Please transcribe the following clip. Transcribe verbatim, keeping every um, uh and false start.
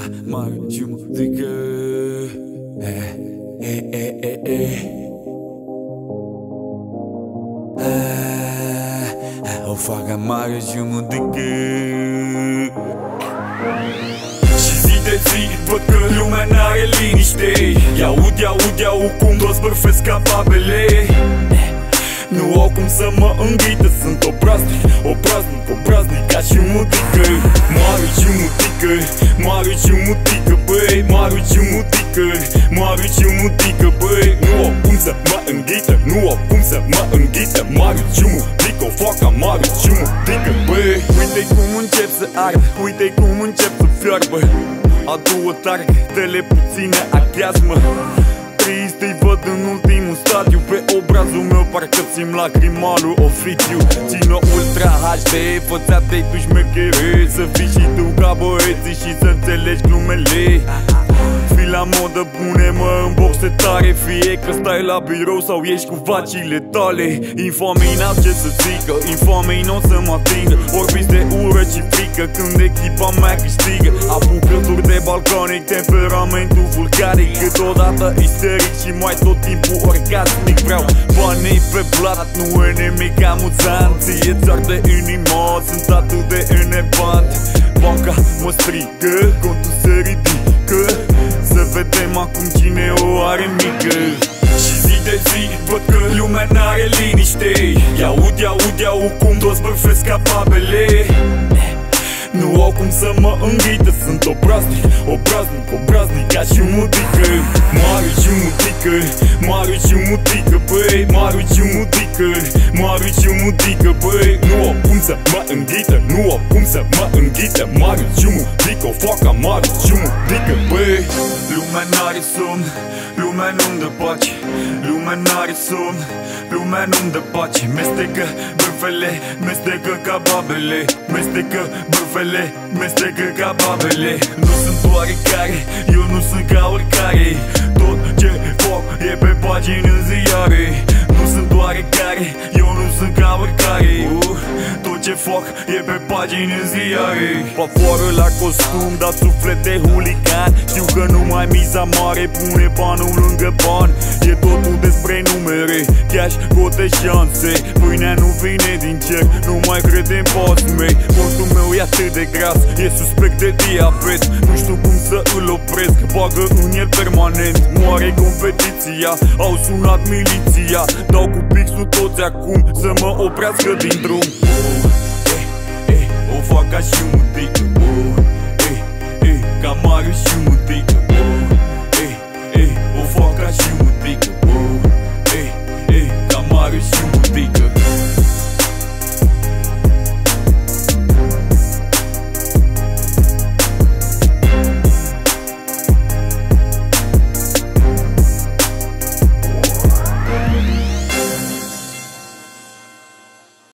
mare și muzică. Eh, eh, eh, eh, eh. O fac mare și muzică. Și zi de zi văd că lumea n-are liniște. I-aud, i-aud, i-aud cum toți bârfesc capabele. Nu au cum să mă înghită, sunt obraznic, obraznic, obraznic ca și mutică. Mare și mutică, mare și mutică, băi, mare și mutică, mare și mutică, băi. Nu au cum să mă înghită, nu au cum să mă înghită, mare și mutică, o fac mare și mutică, băi. Uite cum încep să ard, uite cum încep să fioarbă. Adu o targ, dă-le puține acheasmă. Trist îi văd în ultimul stadiu. Pe obrazul meu parcă țin lacrimalul oficiu. Țin-o ultra H D, fă-ți tu șmechere. Să fii și tu ca băieții și să înțelegi glumele. Fii la modă, pune-mă în boxe tare. Fie că stai la birou sau ești cu vacile tale. Infamei n-au ce să zică, infamei n-o să mă atingă. Vorbiți de ură și frică când echipa mea câștigă. Apucături de balconic, temperamentul vulcanic. Câteodată isteric și mai tot timpul orgasmic. Vreau banii pe blat, nu e nimic amuzant. Ție ți-ar de inima, sunt atât de enervant. Banca mă strigă, contul se ridică. Să vedem acum cine o are mică. Și zi de zi văd că lumea n-are liniște. I-aud, i-aud, i-aud cum toți bârfesc capabele. Nu au cum să mă înghită, sunt obraznic, obraznic, obraznic ca și mutică. Mare și mutică, mare și mutică, băi, mare și mutică, mare și mutică, băi. Nu au cum să mă înghită, nu au cum să mă înghită, mare și mutică, o fac mare și mutică, băi. Lumea n-are somn, lumea nu-mi dă pace, lumea n-are somn, lumea nu-mi dă pace. Mestecă bârfele, mestecă ca babele, mestecă bârfele, mestecă ca babele. Nu sunt oarecare, eu nu sunt ca oricare. Tot ce fac e pe pagini în ziare. Nu sunt oarecare, eu nu sunt ca oricare. uh, Tot ce fac e pe pagini în ziare. Pafoară la costum, dat suflet de huligan. Știu că nu mai miza mare, pune banul lângă ban. E totul despre numere, cash, cote, șanse. Pâinea nu vine din cer, nu mai cred în pații mei. Postul meu e atât de gras, e suspect de diabet. Nu știu cum să îl opresc, bagă în el permanent. Moare competiția, au sunat miliția. Dau cu pixul toți acum să mă oprească din drum. oh, eh, eh, O fac ca și mutică, oh, eh, eh, ca Marius și mutică.